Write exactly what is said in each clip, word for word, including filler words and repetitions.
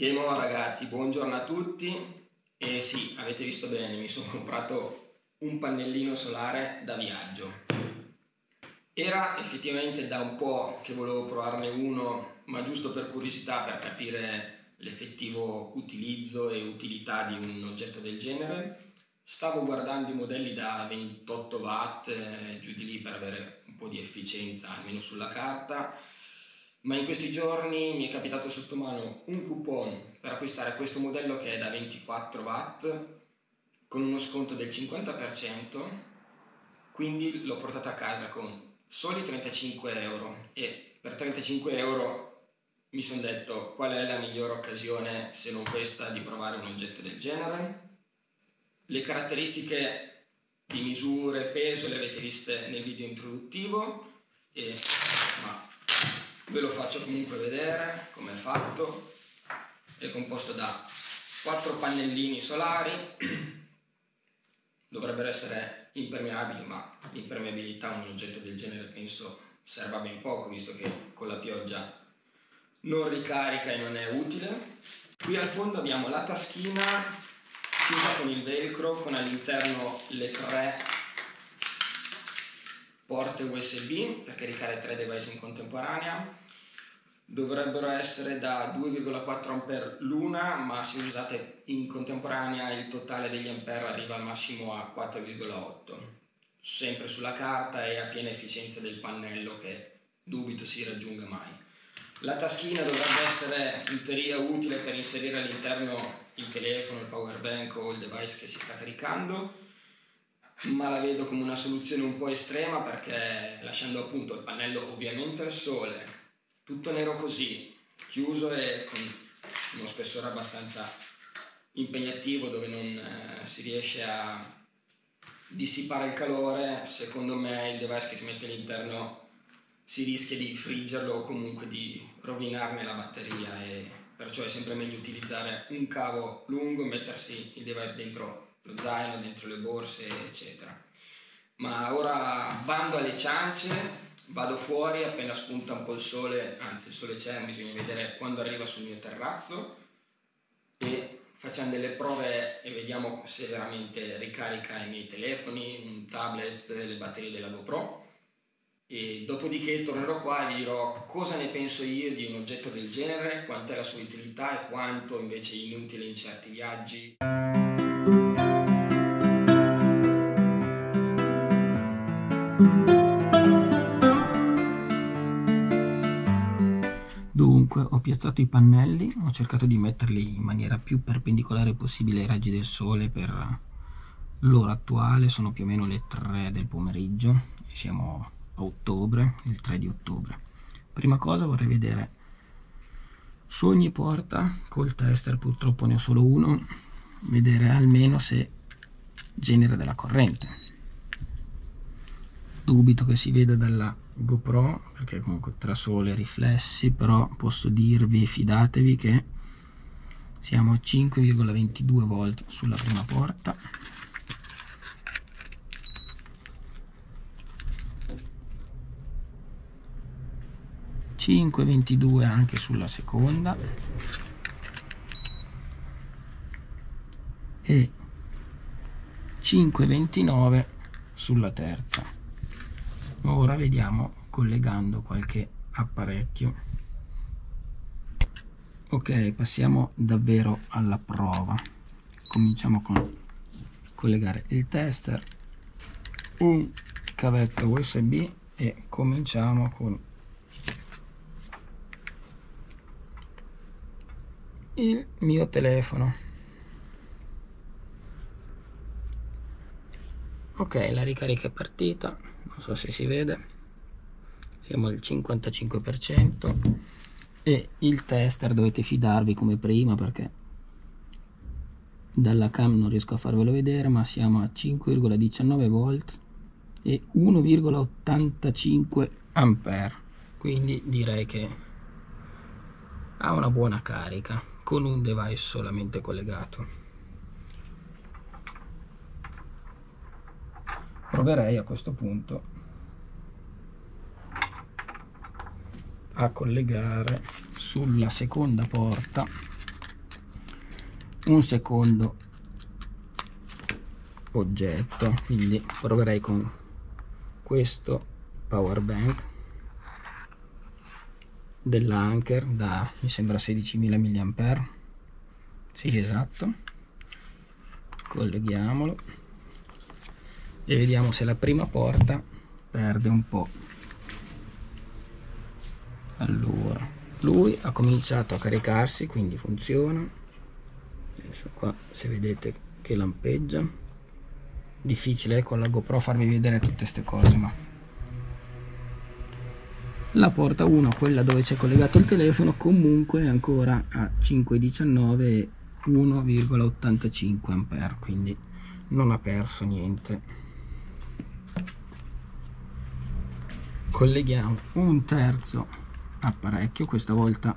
Bene ragazzi, buongiorno a tutti. E sì, avete visto bene, mi sono comprato un pannellino solare da viaggio. Era effettivamente da un po' che volevo provarne uno, ma giusto per curiosità, per capire l'effettivo utilizzo e utilità di un oggetto del genere. Stavo guardando i modelli da ventotto watt, eh, giù di lì, per avere un po' di efficienza almeno sulla carta. Ma in questi giorni mi è capitato sotto mano un coupon per acquistare questo modello che è da ventiquattro watt con uno sconto del cinquanta per cento, quindi l'ho portato a casa con soli trentacinque euro e per trentacinque euro mi sono detto qual è la migliore occasione se non questa di provare un oggetto del genere. Le caratteristiche di misure, peso le avete viste nel video introduttivo, e ma ve lo faccio comunque vedere come è fatto. È composto da quattro pannellini solari, dovrebbero essere impermeabili, ma l'impermeabilità in un oggetto del genere penso serva ben poco, visto che con la pioggia non ricarica e non è utile. Qui al fondo abbiamo la taschina chiusa con il velcro, con all'interno le tre porte U S B per caricare tre device in contemporanea. Dovrebbero essere da due virgola quattro ampere l'una, ma se usate in contemporanea il totale degli ampere arriva al massimo a quattro virgola otto, sempre sulla carta e a piena efficienza del pannello, che dubito si raggiunga mai. La taschina dovrebbe essere in teoria utile per inserire all'interno il telefono, il power bank o il device che si sta caricando, ma la vedo come una soluzione un po' estrema, perché lasciando appunto il pannello ovviamente al sole, tutto nero così, chiuso e con uno spessore abbastanza impegnativo dove non eh, si riesce a dissipare il calore, secondo me il device che si mette all'interno si rischia di friggerlo o comunque di rovinarne la batteria, e perciò è sempre meglio utilizzare un cavo lungo, mettersi il device dentro lo zaino, dentro le borse eccetera. Ma ora bando alle ciance, vado fuori appena spunta un po' il sole, anzi il sole c'è, bisogna vedere quando arriva sul mio terrazzo, e facciamo delle prove e vediamo se veramente ricarica i miei telefoni, un tablet, le batterie della GoPro, e dopodiché tornerò qua e vi dirò cosa ne penso io di un oggetto del genere, quant'è la sua utilità e quanto invece è inutile in certi viaggi. Dunque, ho piazzato i pannelli, ho cercato di metterli in maniera più perpendicolare possibile ai raggi del sole per l'ora attuale, sono più o meno le tre del pomeriggio e siamo a ottobre, il tre di ottobre. Prima cosa vorrei vedere su ogni porta, col tester purtroppo ne ho solo uno, vedere almeno se genera della corrente. Dubito che si veda dalla GoPro perché comunque tra sole e riflessi, però posso dirvi, fidatevi, che siamo a cinque virgola ventidue volt sulla prima porta, cinque virgola ventidue anche sulla seconda e cinque virgola ventinove sulla terza. Ora vediamo collegando qualche apparecchio. Ok, passiamo davvero alla prova. Cominciamo con collegare il tester, un cavetto U S B e cominciamo con il mio telefono. Ok, la ricarica è partita, non so se si vede, siamo al cinquantacinque per cento e il tester dovete fidarvi come prima, perché dalla cam non riesco a farvelo vedere, ma siamo a cinque virgola diciannove volt e uno virgola ottantacinque ampere, quindi direi che ha una buona carica con un device solamente collegato. Proverei a questo punto a collegare sulla seconda porta un secondo oggetto, quindi proverei con questo power bank dell'Anker da, mi sembra, sedicimila milliampere. Sì, esatto. Colleghiamolo e vediamo se la prima porta perde un po'. Allora, lui ha cominciato a caricarsi, quindi funziona. Adesso qua, se vedete che lampeggia, difficile con la GoPro farvi vedere tutte queste cose, ma la porta uno, quella dove c'è collegato il telefono, comunque è ancora a cinque virgola diciannove e uno virgola ottantacinque ampere, quindi non ha perso niente. Colleghiamo un terzo apparecchio, questa volta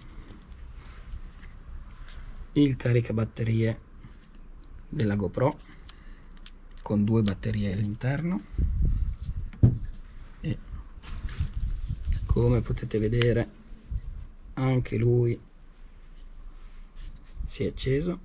il caricabatterie della GoPro con due batterie all'interno, e come potete vedere anche lui si è acceso,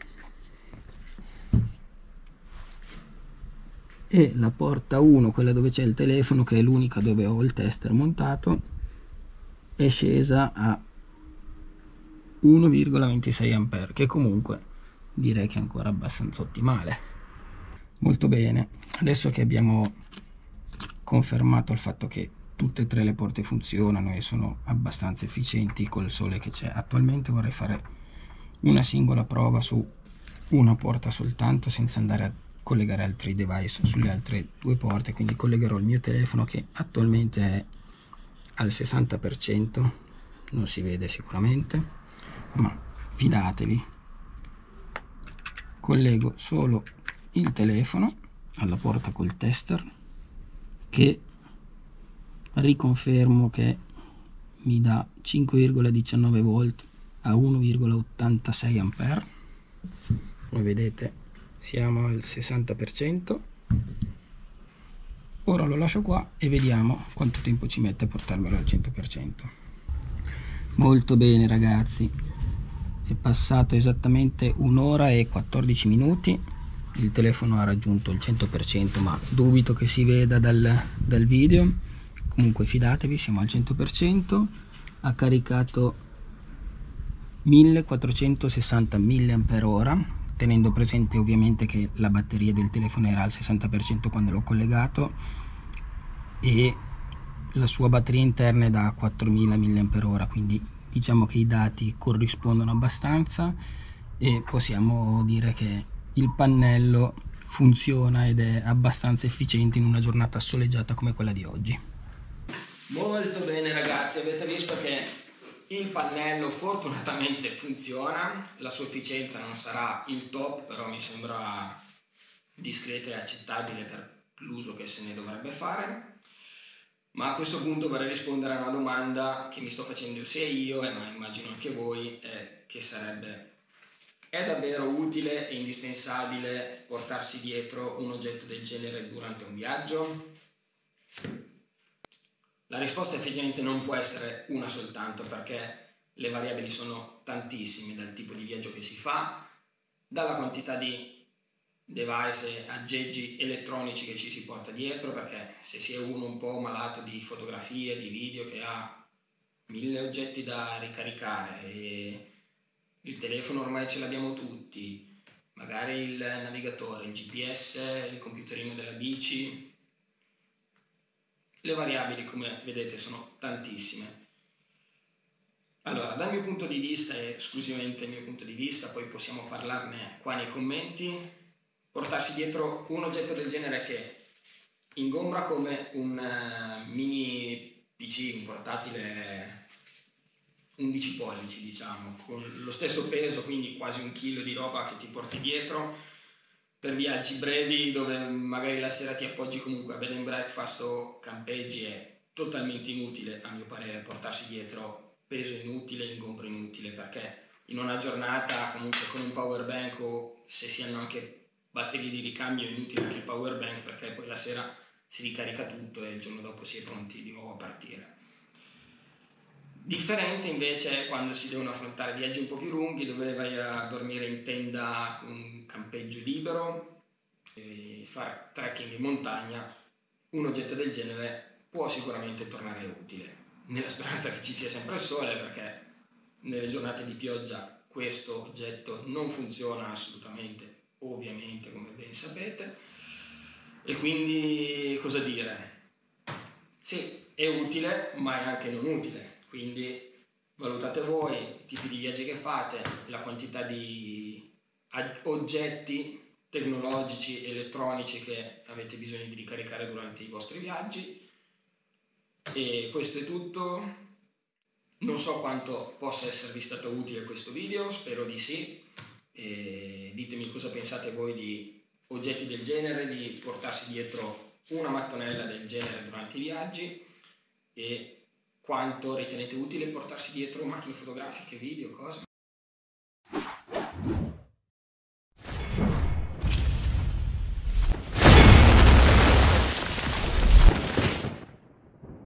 e la porta uno, quella dove c'è il telefono, che è l'unica dove ho il tester montato, è scesa a uno virgola ventisei ampere, che comunque direi che è ancora abbastanza ottimale. Molto bene, adesso che abbiamo confermato il fatto che tutte e tre le porte funzionano e sono abbastanza efficienti col sole che c'è attualmente, vorrei fare una singola prova su una porta soltanto, senza andare a collegare altri device sulle altre due porte. Quindi collegherò il mio telefono, che attualmente è al sessanta per cento, non si vede sicuramente, ma fidatevi, collego solo il telefono alla porta col tester, che riconfermo che mi dà cinque virgola diciannove volt a uno virgola ottantasei ampere. Come vedete siamo al sessanta per cento. Ora lo lascio qua e vediamo quanto tempo ci mette a portarmelo al cento per cento. Molto bene ragazzi, è passato esattamente un'ora e quattordici minuti, il telefono ha raggiunto il cento per cento, ma dubito che si veda dal, dal video. Comunque fidatevi, siamo al cento per cento. Ha caricato millequattrocentosessanta milliampere ora, tenendo presente ovviamente che la batteria del telefono era al sessanta per cento quando l'ho collegato, e la sua batteria interna è da quattromila milliampere ora, quindi diciamo che i dati corrispondono abbastanza e possiamo dire che il pannello funziona ed è abbastanza efficiente in una giornata soleggiata come quella di oggi. Molto bene ragazzi, avete visto che il pannello fortunatamente funziona, la sua efficienza non sarà il top, però mi sembra discreta e accettabile per l'uso che se ne dovrebbe fare. Ma a questo punto vorrei rispondere a una domanda che mi sto facendo sia io, e ma immagino anche voi, eh, che sarebbe: è davvero utile e indispensabile portarsi dietro un oggetto del genere durante un viaggio? La risposta effettivamente non può essere una soltanto, perché le variabili sono tantissime, dal tipo di viaggio che si fa, dalla quantità di device e aggeggi elettronici che ci si porta dietro, perché se si è uno un po' malato di fotografie, di video, che ha mille oggetti da ricaricare e il telefono ormai ce l'abbiamo tutti, magari il navigatore, il G P S, il computerino della bici, le variabili come vedete sono tantissime. Allora, dal mio punto di vista, e esclusivamente il mio punto di vista, poi possiamo parlarne qua nei commenti, portarsi dietro un oggetto del genere che ingombra come un uh, mini P C, un portatile undici pollici, diciamo, con lo stesso peso, quindi quasi un chilo di roba che ti porti dietro per viaggi brevi, dove magari la sera ti appoggi comunque a bed and breakfast o campeggi. È totalmente inutile, a mio parere, portarsi dietro peso inutile, ingombro inutile, perché in una giornata comunque con un power bank, o se si hanno anche batterie di ricambio, è inutile anche il power bank, perché poi la sera si ricarica tutto e il giorno dopo si è pronti di nuovo a partire. Differente invece è quando si devono affrontare viaggi un po' più lunghi, dove vai a dormire in tenda con un campeggio libero e fare trekking in montagna. Un oggetto del genere può sicuramente tornare utile, nella speranza che ci sia sempre il sole, perché nelle giornate di pioggia questo oggetto non funziona assolutamente, ovviamente, come ben sapete. E quindi cosa dire? Sì, è utile, ma è anche non utile, quindi valutate voi i tipi di viaggi che fate, la quantità di oggetti tecnologici, elettronici che avete bisogno di ricaricare durante i vostri viaggi. E questo è tutto. Non so quanto possa esservi stato utile questo video, spero di sì. E ditemi cosa pensate voi di oggetti del genere, di portarsi dietro una mattonella del genere durante i viaggi, e quanto ritenete utile portarsi dietro macchine fotografiche, video, cose.